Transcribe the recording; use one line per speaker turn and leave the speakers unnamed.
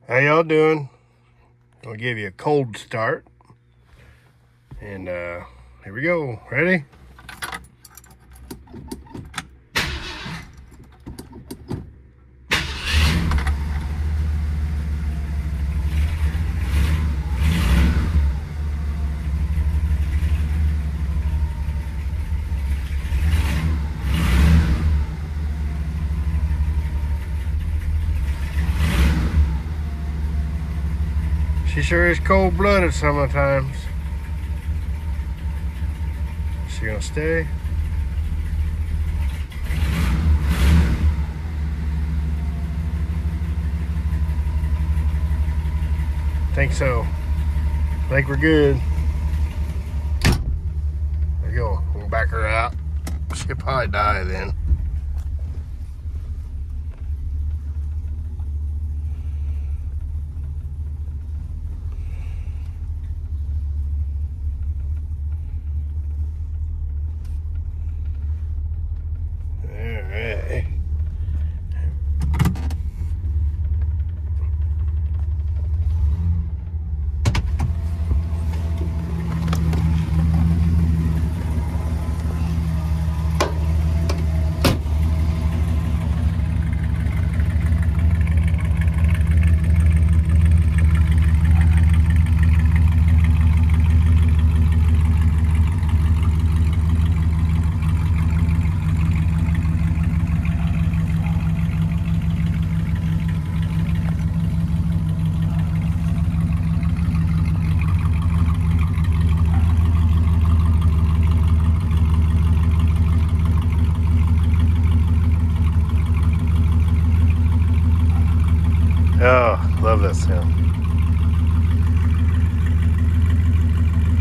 How y'all doing? I'll give you a cold start. And here we go. Ready? She sure is cold-blooded sometimes. She gonna stay? Think so. Think we're good. There we go. We'll back her out. She'll probably die then. Alright. Oh, love that sound.